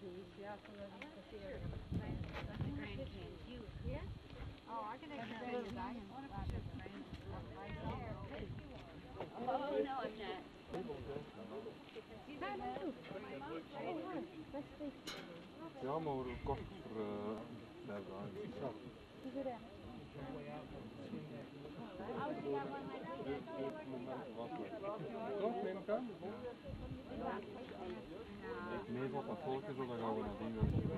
please. Yeah, so that we can see it. That's the Grand Canyon view. Yeah? Oh, I can take care of you guys. I want to put your friends. Oh, no, I'm not. Ja, maar kort voor daar zijn. Toch, neem ik aan? Nee, wat dat volk is, dan gaan we nadien weer.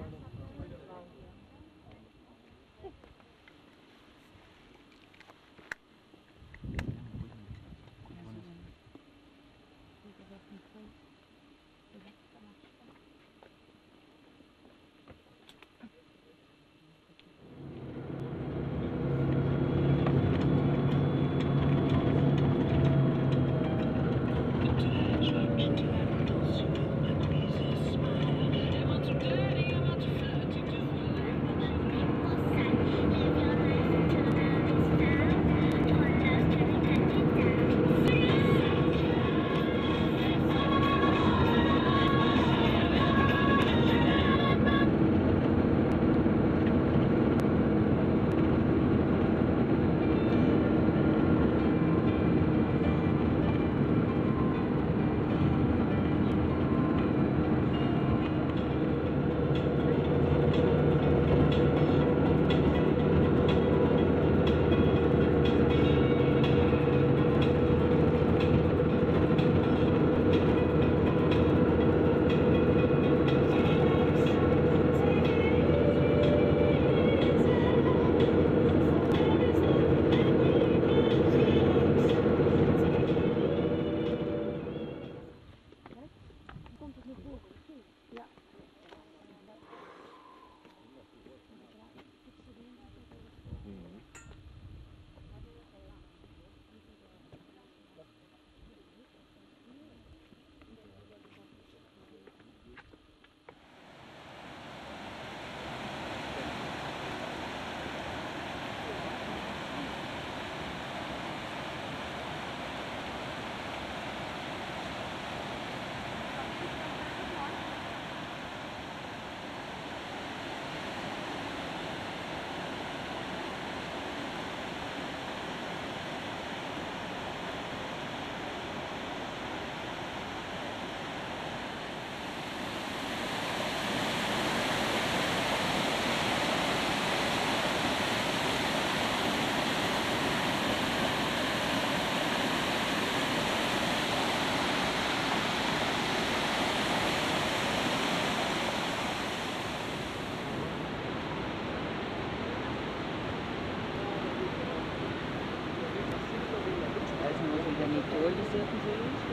Niet doorgezet geweest.